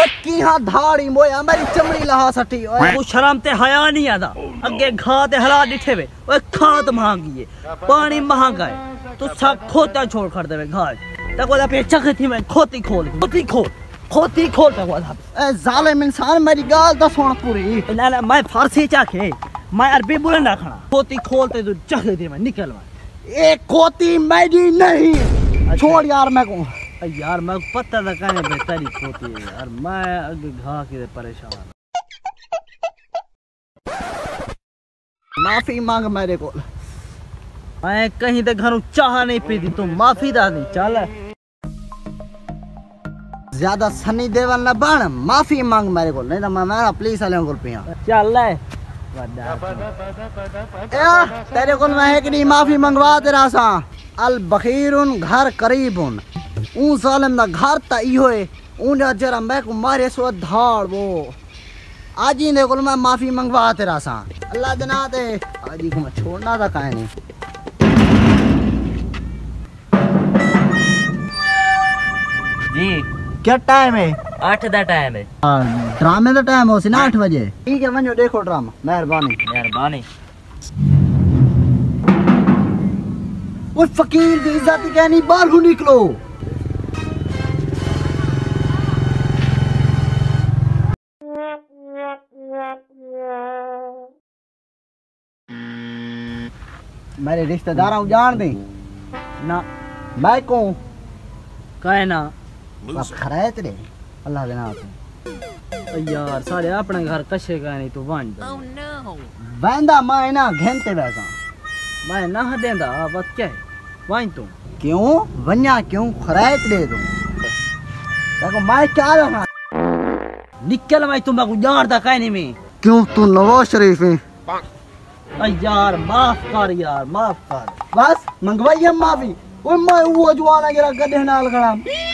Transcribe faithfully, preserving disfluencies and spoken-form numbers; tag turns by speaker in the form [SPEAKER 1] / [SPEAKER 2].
[SPEAKER 1] ओए की हां धाड़ी मोया मेरी चमड़ी लहा सटी। ओए
[SPEAKER 2] तू शर्म ते हया नहीं आदा अगे घा ते हला डिठे वे। ओए खाद महंगी है पानी महंगा है तू सब खोता छोड़ कर देवे घा तक वाला पे चखती में खोती खोल खोती खोल खोती खोल तक वाला।
[SPEAKER 1] ए जालिम इंसान मेरी गाल तो सुन पूरी।
[SPEAKER 2] ना ना मैं फारसी चाखे मैं अरबी बोले ना खाना खोती खोलते तू चखती में निकल मैं।
[SPEAKER 1] ए खोती मेरी नहीं छोड़ यार मैं को
[SPEAKER 2] यार मैं पता था कहने पे तेरी खोती है यार मैं अगे घा के परेशान।
[SPEAKER 1] माफी मांग मेरे को
[SPEAKER 2] मैं कहीं ते घरों चाह नहीं पीती तू माफी दा नहीं चल
[SPEAKER 1] ज्यादा सनी देवल न बन माफी मांग मेरे को नहीं तो मैं मेरा पुलिस वाले को पिया
[SPEAKER 2] चल ले
[SPEAKER 1] तेरे को मैं एक दी माफी मंगवा तेरा सा अल बखीरुन घर करीबुन ऊ सालम दा घर ता इहो है ऊ जरा मैं को मारे सो धाड़ वो आज ही ने को मैं माफी मंगवा तेरा सा अल्लाह जना दे आज ही को मैं छोड़ना था काहे नहीं।
[SPEAKER 2] जी
[SPEAKER 1] क्या टाइम है?
[SPEAKER 2] आठ दा टाइम है।
[SPEAKER 1] ड्रामे दा टाइम हो सी ना आठ बजे। ठीक है वनो देखो ड्रामा मेहरबानी
[SPEAKER 2] मेहरबानी।
[SPEAKER 1] वो फकीर दी इज्जत कहनी बाहर हो निकलो। मेरे रिश्तेदारों जान दे
[SPEAKER 2] ना
[SPEAKER 1] मैं को
[SPEAKER 2] कहे ना
[SPEAKER 1] बस खरायत रे अल्लाह देना तो
[SPEAKER 2] यार सारे अपने घर कशे का नहीं तू वन
[SPEAKER 1] बैंदा मैं ना घंटे वैसा
[SPEAKER 2] मैं ना देंदा बस क्या है वाइन तू
[SPEAKER 1] क्यों वन्या क्यों खरायत दे दूं देखो मैं क्या रहा
[SPEAKER 2] निकल मैं तुम को यार दा कहने में
[SPEAKER 1] क्यों तू नवाज शरीफ है
[SPEAKER 2] यार माफ कर यार माफ कर
[SPEAKER 1] बस मंगवाइए माफी ओए मैं वो जवाना गिरा गड्ढे नाल खड़ा